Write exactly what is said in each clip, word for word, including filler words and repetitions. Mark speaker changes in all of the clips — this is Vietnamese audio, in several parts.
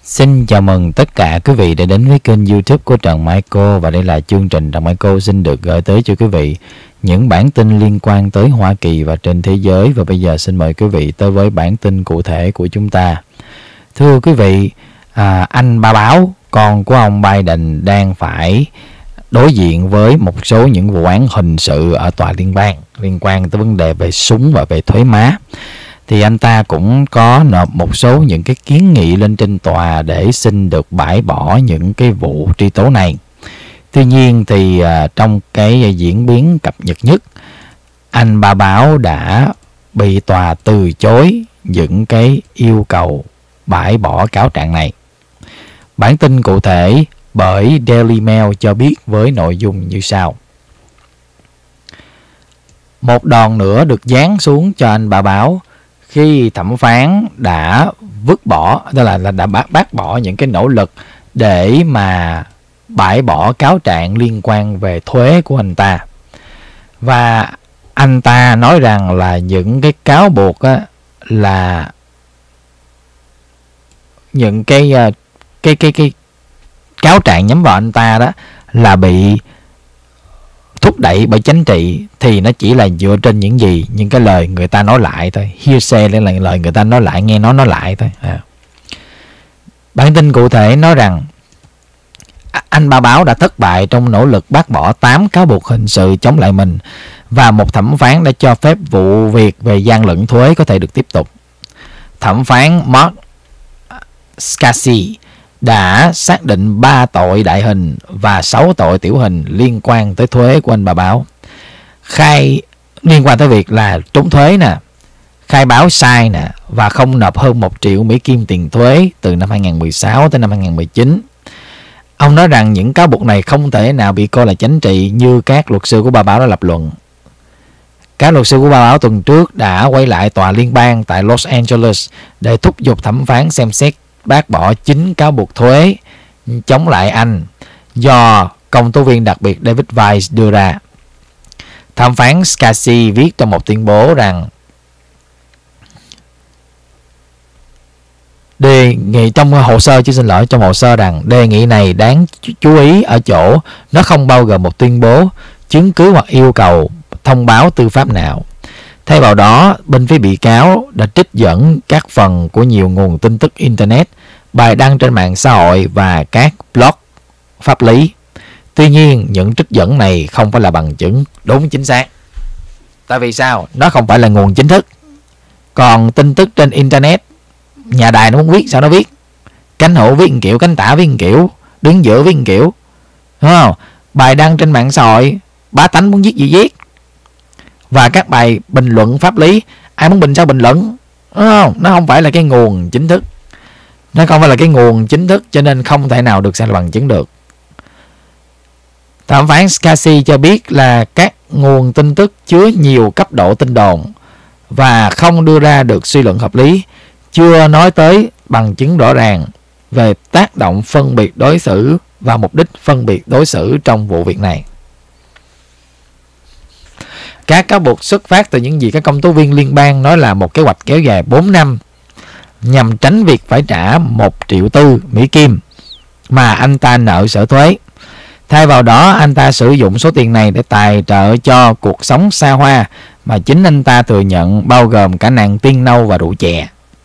Speaker 1: Xin chào mừng tất cả quý vị đã đến với kênh YouTube của Trần Michael, và đây là chương trình Trần Michael xin được gửi tới cho quý vị những bản tin liên quan tới Hoa Kỳ và trên thế giới. Và bây giờ xin mời quý vị tới với bản tin cụ thể của chúng ta. Thưa quý vị, à, anh ba báo con của ông Biden đang phải đối diện với một số những vụ án hình sự ở tòa liên bang liên quan tới vấn đề về súng và về thuế má. Thì anh ta cũng có nộp một số những cái kiến nghị lên trên tòa để xin được bãi bỏ những cái vụ truy tố này. Tuy nhiên thì à, trong cái diễn biến cập nhật nhất, anh ba báo đã bị tòa từ chối những cái yêu cầu bãi bỏ cáo trạng này. Bản tin cụ thể bởi Daily Mail cho biết với nội dung như sau. Một đòn nữa được giáng xuống cho anh ba báo khi thẩm phán đã vứt bỏ, tức là, là đã bác, bác bỏ những cái nỗ lực để mà bãi bỏ cáo trạng liên quan về thuế của anh ta. Và anh ta nói rằng là những cái cáo buộc á, là những cái cái cái cái cáo trạng nhắm vào anh ta đó là bị thúc đẩy bởi chính trị, thì nó chỉ là dựa trên những gì, những cái lời người ta nói lại thôi, hearsay là lời người ta nói lại, nghe nó nói lại thôi. À. Bản tin cụ thể nói rằng anh ba báo đã thất bại trong nỗ lực bác bỏ tám cáo buộc hình sự chống lại mình, và một thẩm phán đã cho phép vụ việc về gian lận thuế có thể được tiếp tục. Thẩm phán Mark Scassi đã xác định ba tội đại hình và sáu tội tiểu hình liên quan tới thuế của anh bà báo. Khai liên quan tới việc là trốn thuế nè, khai báo sai nè, và không nộp hơn một triệu Mỹ Kim tiền thuế từ năm hai nghìn không trăm mười sáu tới năm hai nghìn không trăm mười chín. Ông nói rằng những cáo buộc này không thể nào bị coi là chính trị như các luật sư của bà báo đã lập luận. Các luật sư của bà báo tuần trước đã quay lại tòa liên bang tại Los Angeles để thúc giục thẩm phán xem xét bác bỏ chín cáo buộc thuế chống lại anh do công tố viên đặc biệt David Weiss đưa ra. Thẩm phán Scassi viết trong một tuyên bố rằng đề nghị trong hồ sơ chứ xin lỗi trong hồ sơ rằng đề nghị này đáng chú ý ở chỗ nó không bao gồm một tuyên bố, chứng cứ hoặc yêu cầu thông báo tư pháp nào. Thay vào đó, bên phía bị cáo đã trích dẫn các phần của nhiều nguồn tin tức Internet, bài đăng trên mạng xã hội và các blog pháp lý. Tuy nhiên, những trích dẫn này không phải là bằng chứng đúng chính xác. Tại vì sao? Nó không phải là nguồn chính thức. Còn tin tức trên Internet, nhà đài nó muốn viết sao nó viết. Cánh hữu viết một kiểu, cánh tả viết một kiểu, đứng giữa viết một kiểu. Đúng không? Bài đăng trên mạng xã hội, bá tánh muốn viết gì viết. Và các bài bình luận pháp lý, ai muốn bình sao bình luận, đúng không? Nó không phải là cái nguồn chính thức. Nó không phải là cái nguồn chính thức, cho nên không thể nào được xem là bằng chứng được. Thẩm phán Scassi cho biết là các nguồn tin tức chứa nhiều cấp độ tin đồn và không đưa ra được suy luận hợp lý, chưa nói tới bằng chứng rõ ràng về tác động phân biệt đối xử và mục đích phân biệt đối xử trong vụ việc này. Các cáo buộc xuất phát từ những gì các công tố viên liên bang nói là một kế hoạch kéo dài bốn năm nhằm tránh việc phải trả một triệu tư Mỹ Kim mà anh ta nợ sở thuế. Thay vào đó, anh ta sử dụng số tiền này để tài trợ cho cuộc sống xa hoa mà chính anh ta thừa nhận, bao gồm cả nàng tiên nâu và rượu chè.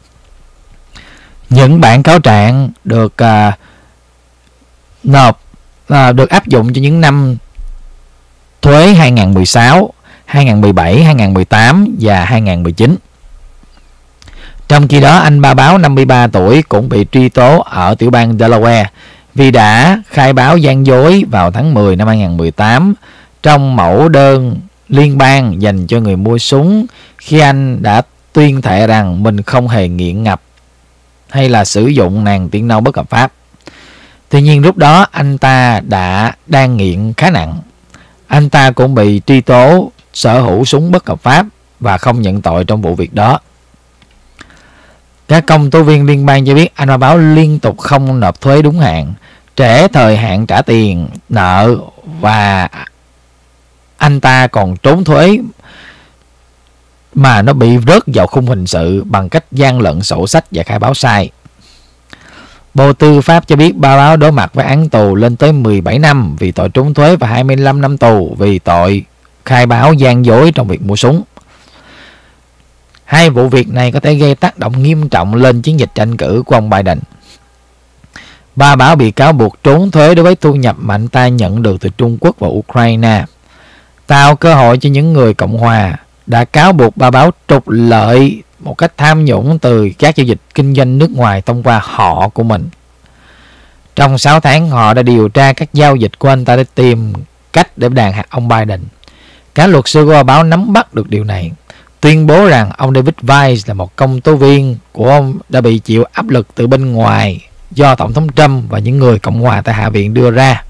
Speaker 1: Những bản cáo trạng được uh, nộp uh, được áp dụng cho những năm thuế hai nghìn không trăm mười sáu, hai nghìn không trăm mười bảy, hai nghìn không trăm mười tám và hai nghìn không trăm mười chín. Trong khi đó, anh ba báo năm mươi ba tuổi cũng bị truy tố ở tiểu bang Delaware vì đã khai báo gian dối vào tháng mười năm hai nghìn không trăm mười tám trong mẫu đơn liên bang dành cho người mua súng, khi anh đã tuyên thệ rằng mình không hề nghiện ngập hay là sử dụng nàng tiên nâu bất hợp pháp. Tuy nhiên lúc đó anh ta đã đang nghiện khá nặng. Anh ta cũng bị truy tố sở hữu súng bất hợp pháp và không nhận tội trong vụ việc đó. Các công tố viên liên bang cho biết anh ba báo liên tục không nộp thuế đúng hạn, trễ thời hạn trả tiền nợ, và anh ta còn trốn thuế mà nó bị rớt vào khung hình sự bằng cách gian lận sổ sách và khai báo sai. Bộ Tư pháp cho biết ba báo đối mặt với án tù lên tới mười bảy năm vì tội trốn thuế và hai mươi lăm năm tù vì tội khai báo gian dối trong việc mua súng. Hai vụ việc này có thể gây tác động nghiêm trọng lên chiến dịch tranh cử của ông Biden. Ba báo bị cáo buộc trốn thuế đối với thu nhập mà anh ta nhận được từ Trung Quốc và Ukraine, tạo cơ hội cho những người Cộng hòa đã cáo buộc ba báo trục lợi một cách tham nhũng từ các giao dịch kinh doanh nước ngoài thông qua họ của mình. Trong sáu tháng, họ đã điều tra các giao dịch của anh ta để tìm cách để đàn áp ông Biden. Các luật sư của ba báo nắm bắt được điều này, tuyên bố rằng ông David Weiss là một công tố viên của ông đã bị chịu áp lực từ bên ngoài do Tổng thống Trump và những người Cộng hòa tại Hạ viện đưa ra.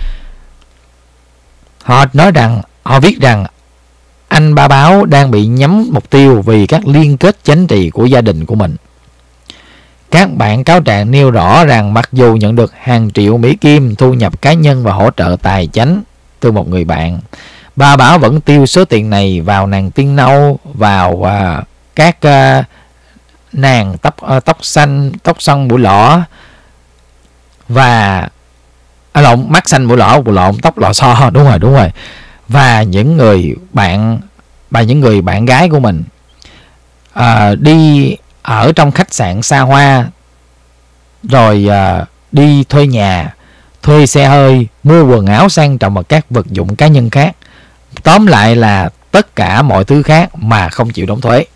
Speaker 1: Họ nói rằng, họ viết rằng anh ba báo đang bị nhắm mục tiêu vì các liên kết chính trị của gia đình của mình. Các bản cáo trạng nêu rõ rằng mặc dù nhận được hàng triệu Mỹ Kim thu nhập cá nhân và hỗ trợ tài chính từ một người bạn, ba báo vẫn tiêu số tiền này vào nàng tiên nâu, vào uh, các uh, nàng tóc uh, tóc xanh, tóc xoăn mũi lõ và à, lộn mắt xanh mũi lõ, mũi lộn tóc lò xo, đúng rồi, đúng rồi. Và những người bạn và những người bạn gái của mình uh, đi ở trong khách sạn xa hoa, rồi uh, đi thuê nhà, thuê xe hơi, mua quần áo sang trọng và các vật dụng cá nhân khác. Tóm lại là tất cả mọi thứ khác mà không chịu đóng thuế.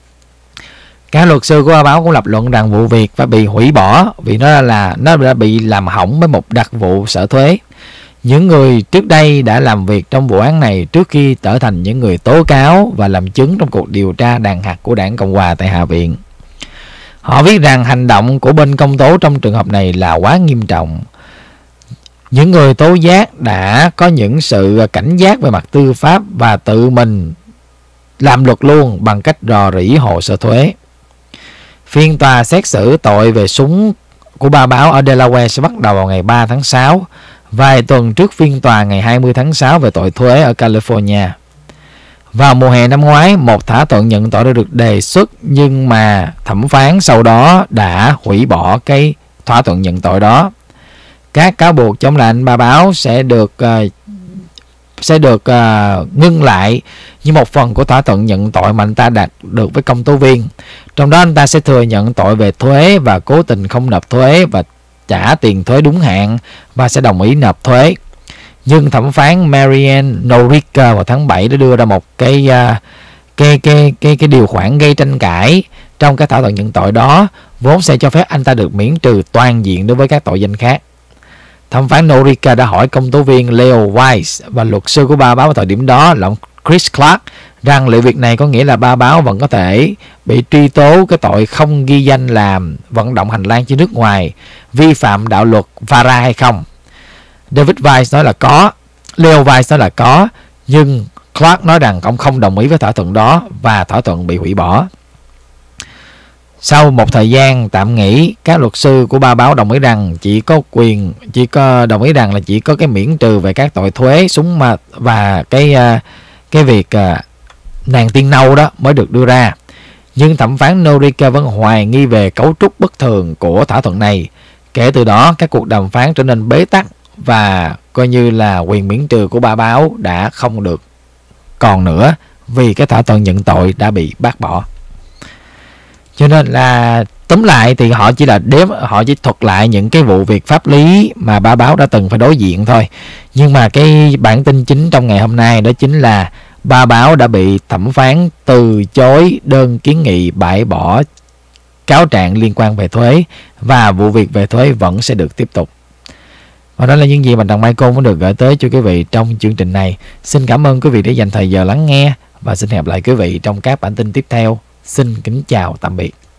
Speaker 1: Các luật sư của ba báo cũng lập luận rằng vụ việc phải bị hủy bỏ vì nó là nó đã bị làm hỏng với một đặc vụ sở thuế. Những người trước đây đã làm việc trong vụ án này trước khi trở thành những người tố cáo và làm chứng trong cuộc điều tra đàn áp của đảng Cộng hòa tại Hạ viện. Họ viết rằng hành động của bên công tố trong trường hợp này là quá nghiêm trọng. Những người tố giác đã có những sự cảnh giác về mặt tư pháp và tự mình làm luật luôn bằng cách rò rỉ hồ sơ thuế. Phiên tòa xét xử tội về súng của ba báo ở Delaware sẽ bắt đầu vào ngày ba tháng sáu, vài tuần trước phiên tòa ngày hai mươi tháng sáu về tội thuế ở California. Vào mùa hè năm ngoái, một thỏa thuận nhận tội đã được đề xuất, nhưng mà thẩm phán sau đó đã hủy bỏ cái thỏa thuận nhận tội đó. Các cáo buộc chống lại anh ba báo sẽ được uh, sẽ được uh, ngưng lại như một phần của thỏa thuận nhận tội mà anh ta đạt được với công tố viên. Trong đó anh ta sẽ thừa nhận tội về thuế và cố tình không nộp thuế và trả tiền thuế đúng hạn và sẽ đồng ý nộp thuế. Nhưng thẩm phán Marianne Norica vào tháng bảy đã đưa ra một cái uh, cái, cái cái cái điều khoản gây tranh cãi trong cái thỏa thuận nhận tội đó, vốn sẽ cho phép anh ta được miễn trừ toàn diện đối với các tội danh khác. Thẩm phán Norica đã hỏi công tố viên Leo Weiss và luật sư của ba báo vào thời điểm đó là ông Chris Clark rằng liệu việc này có nghĩa là ba báo vẫn có thể bị truy tố cái tội không ghi danh làm vận động hành lang trên nước ngoài, vi phạm đạo luật vara hay không. David Weiss nói là có, Leo Weiss nói là có, nhưng Clark nói rằng ông không đồng ý với thỏa thuận đó và thỏa thuận bị hủy bỏ. Sau một thời gian tạm nghỉ, các luật sư của ba báo đồng ý rằng chỉ có quyền chỉ có đồng ý rằng là chỉ có cái miễn trừ về các tội thuế, súng mà và cái cái việc uh, nàng tiên nâu đó mới được đưa ra. Nhưng thẩm phán Norica vẫn hoài nghi về cấu trúc bất thường của thỏa thuận này. Kể từ đó, các cuộc đàm phán trở nên bế tắc và coi như là quyền miễn trừ của ba báo đã không được còn nữa vì cái thỏa thuận nhận tội đã bị bác bỏ. Cho nên là tóm lại thì họ chỉ là đếm, họ chỉ thuật lại những cái vụ việc pháp lý mà ba báo đã từng phải đối diện thôi. Nhưng mà cái bản tin chính trong ngày hôm nay đó chính là ba báo đã bị thẩm phán từ chối đơn kiến nghị bãi bỏ cáo trạng liên quan về thuế và vụ việc về thuế vẫn sẽ được tiếp tục. Và đó là những gì mà Đặng Michael muốn được gửi tới cho quý vị trong chương trình này. Xin cảm ơn quý vị đã dành thời giờ lắng nghe và xin hẹn gặp lại quý vị trong các bản tin tiếp theo. Xin kính chào tạm biệt.